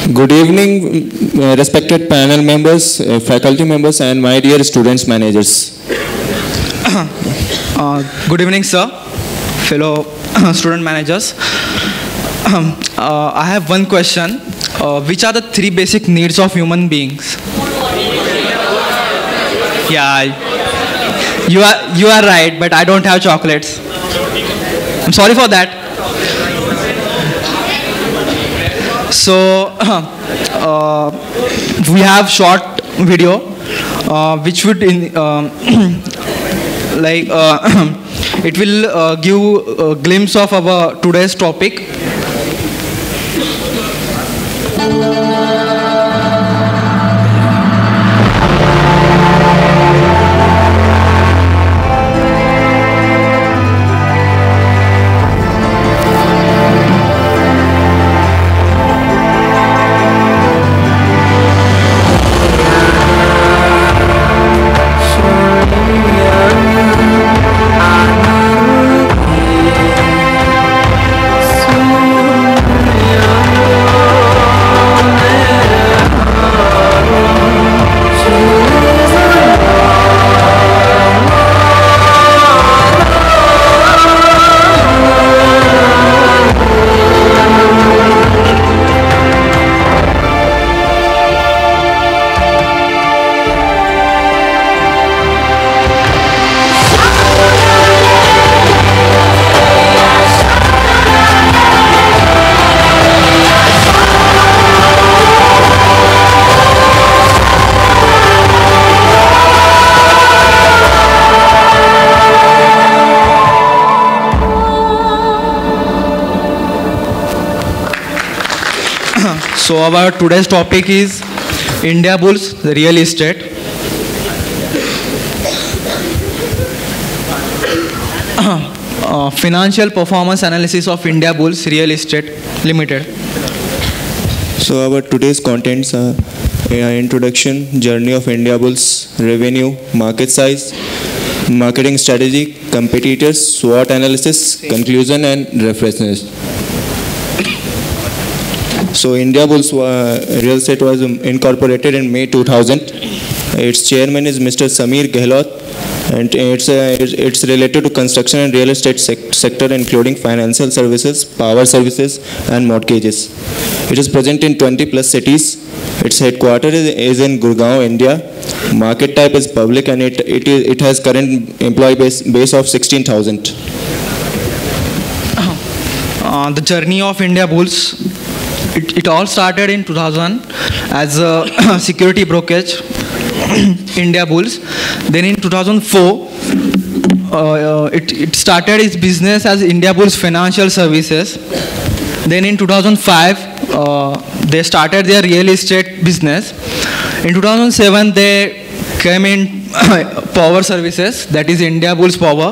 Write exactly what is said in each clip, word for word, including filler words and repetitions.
Good evening, uh, respected panel members, uh, faculty members, and my dear students managers. Uh, good evening, sir, fellow student managers. uh, I have one question. Uh, which are the three basic needs of human beings? Yeah, you are you are right, but I don't have chocolates. I'm sorry for that. So uh, we have short video uh, which would in, um, like uh, it will uh, give a glimpse of our today's topic. So our today's topic is Indiabulls, real estate. uh, financial performance analysis of Indiabulls Real Estate Limited. So our today's contents are uh, introduction, journey of Indiabulls, revenue, market size, marketing strategy, competitors, SWOT analysis, conclusion, and references. So Indiabulls uh, Real Estate was um, incorporated in May two thousand. Its chairman is Mister Sameer Gehlot, and it's uh, it's related to construction and real estate sec sector, including financial services, power services, and mortgages. It is present in twenty plus cities. Its headquarters is, is in Gurgaon, India. Market type is public, and it it is it has current employee base base of sixteen thousand. Uh, the journey of Indiabulls. It, it all started in two thousand as a security brokerage, Indiabulls. Then in two thousand four, uh, it, it started its business as Indiabulls Financial Services. Then in two thousand five, uh, they started their real estate business. In two thousand seven, they came in power services, that is Indiabulls Power.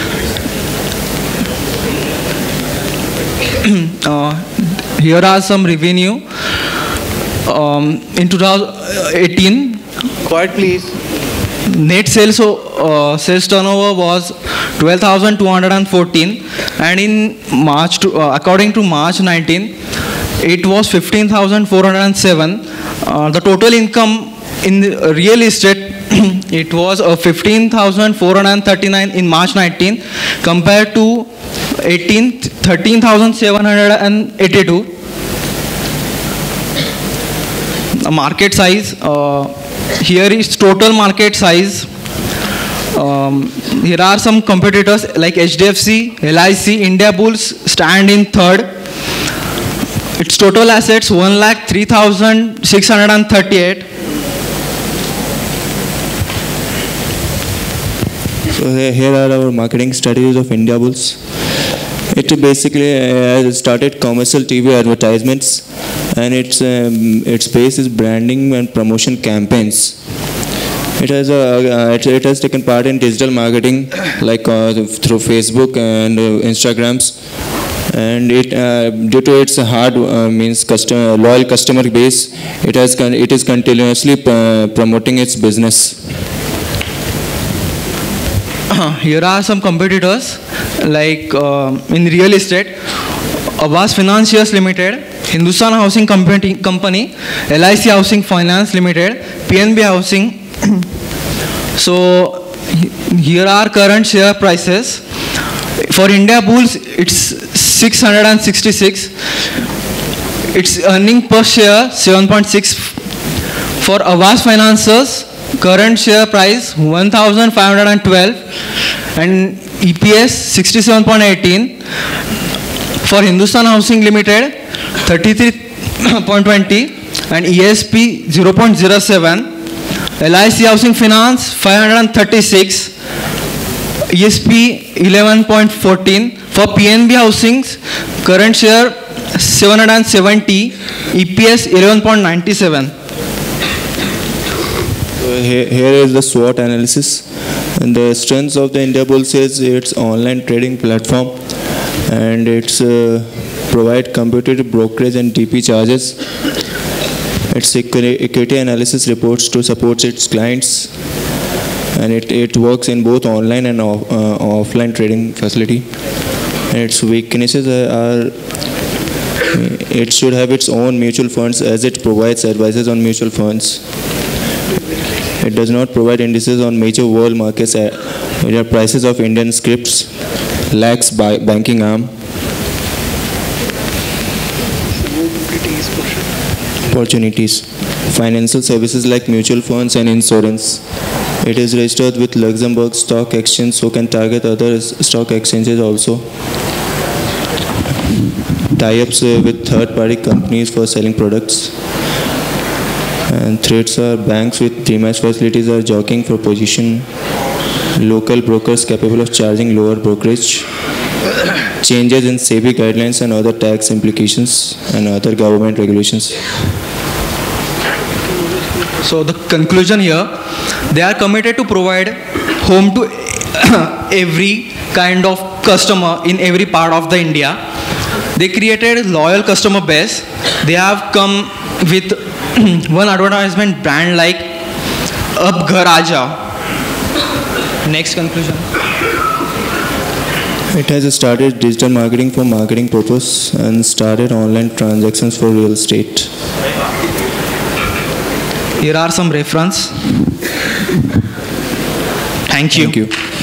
uh, Here are some revenue. Um, in two thousand eighteen, Quiet please. net sales uh, sales turnover was twelve thousand two hundred fourteen, and in March, to, uh, according to March nineteenth, it was fifteen thousand four hundred seven. Uh, the total income in the real estate it was uh, fifteen thousand four hundred thirty-nine in March nineteenth, compared to thirteen thousand seven hundred eighty-two. Market size, uh, here is total market size. Um, here are some competitors like H D F C, L I C. Indiabulls stand in third. Its total assets one lakh three thousand six hundred thirty-eight. So here are our marketing strategies of Indiabulls. It basically uh, started commercial T V advertisements, and its um, its base is branding and promotion campaigns. It has a uh, it, it has taken part in digital marketing like uh, through Facebook and uh, Instagrams, and it uh, due to its hard uh, means customer loyal customer base, it has con it is continuously uh, promoting its business. Here are some competitors like uh, in real estate. Abbas Financiers Limited, Hindustan Housing Company, Company, L I C Housing Finance Limited, P N B Housing. So here are current share prices. For Indiabulls, it's six hundred sixty-six. Its earning per share seven point six. For Awas Financiers, current share price one thousand five hundred twelve and E P S sixty-seven point one eight. For Hindustan Housing Limited, thirty-three point two zero and E S P zero point zero seven. L I C Housing Finance five hundred thirty-six, E S P eleven point one four. For P N B Housing's current share seven hundred seventy, E P S eleven point nine seven. So here, here is the SWOT analysis. And the strengths of the Indiabulls is its online trading platform, and it's uh, provide competitive brokerage and D P charges. Its equity analysis reports to support its clients, and it, it works in both online and off, uh, offline trading facility. And its weaknesses are, it should have its own mutual funds as it provides advices on mutual funds. It does not provide indices on major world markets. It has prices of Indian scripts, lacks by banking arm. Opportunities. Financial services like mutual funds and insurance. It is registered with Luxembourg Stock Exchange, so can target other stock exchanges also. Tie-ups with third-party companies for selling products. And threats are banks with dematch facilities are jockeying for position. Local brokers capable of charging lower brokerage. Changes in SEBI guidelines and other tax implications and other government regulations. So the conclusion here, they are committed to provide home to every kind of customer in every part of the India. They created loyal customer base. They have come with one advertisement brand like Ab Ghar Aaja. Next conclusion. It has started digital marketing for marketing purpose and started online transactions for real estate. Here are some reference. Thank you. Thank you.